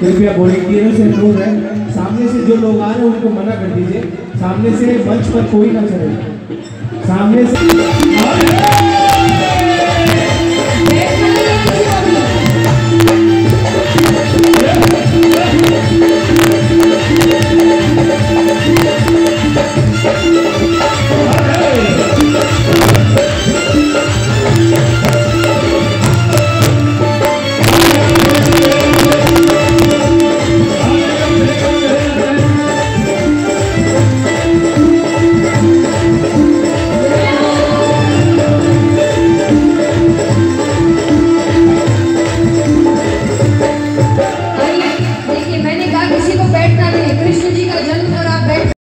कृपया वॉलंटियरों से अनुरोध है, सामने से जो लोग आ रहे हैं उनको मना कर दीजिए, सामने से मंच पर कोई ना चले, सामने से